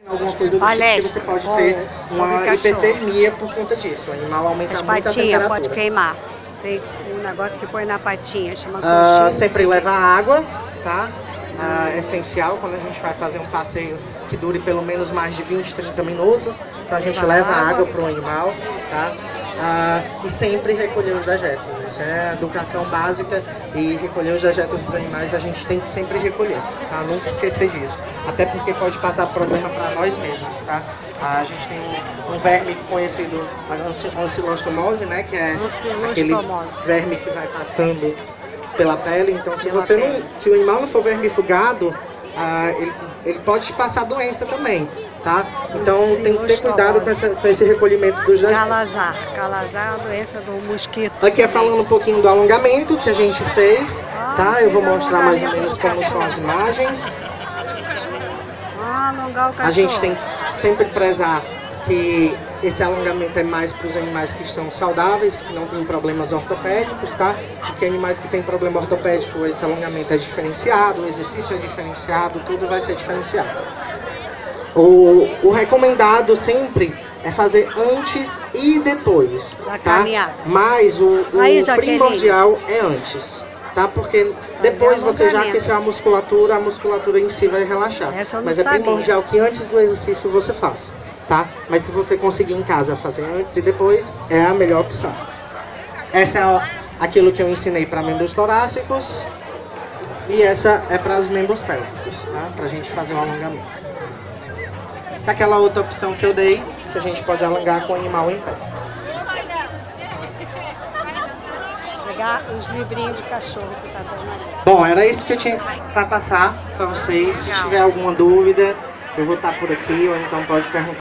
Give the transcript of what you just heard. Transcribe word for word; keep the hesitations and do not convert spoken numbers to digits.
Alguma coisa do Palestra, tipo que você pode bom, ter uma sobre hipertermia por conta disso. O animal aumenta As muito a patinhas temperatura. pode queimar. Tem um negócio que põe na patinha, chama Ah, conchinha. sempre leva água, tá? Ah, é essencial quando a gente vai fazer um passeio que dure pelo menos mais de vinte, trinta minutos. Então a gente Leva leva água. água para o animal, tá? Ah, e sempre recolher os dejetos. Isso é educação básica e recolher os dejetos dos animais a gente tem que sempre recolher, tá? Nunca esquecer disso. Até porque pode passar problema para nós mesmos, tá? A gente tem um, um verme conhecido, a ancilostomose, né? Que é aquele Ancilostomose. verme que vai passando pela pele. Então, se Pela você pele. não, se o animal não for vermifugado, ah, ele, ele pode te passar doença também, tá? Então tem que ter cuidado com, essa, com esse recolhimento dos dejetos. Calazar. Calazar é a doença do mosquito. Aqui é falando um pouquinho do alongamento que a gente fez, Ah, tá? Eu vou fez mostrar mais ou alongamento menos do como cachorro. são as imagens. Ah, alongar o cachorro. A gente tem que sempre prezar que esse alongamento é mais para os animais que estão saudáveis, que não têm problemas ortopédicos, tá? Porque animais que têm problema ortopédico, esse alongamento é diferenciado, o exercício é diferenciado, tudo vai ser diferenciado. O, o recomendado sempre é fazer antes e depois, Da tá? caminhada. Mas o, o Aí, Jaqueline. primordial é antes, tá? Porque depois você já alongamento. aqueceu a musculatura, a musculatura em si vai relaxar. Essa eu não Mas é sabia. primordial que antes do exercício você faça, tá? Mas se você conseguir em casa fazer antes e depois, é a melhor opção. Essa é a- aquilo que eu ensinei para membros torácicos e essa é para os membros pélvicos, tá? Pra gente fazer o alongamento. Aquela outra opção que eu dei, que a gente pode alongar com o animal em pé. Pegar os livrinhos de cachorro que tá dando ali. Bom, era isso que eu tinha para passar para vocês. Se Legal. tiver alguma dúvida, eu vou estar por aqui ou então pode perguntar.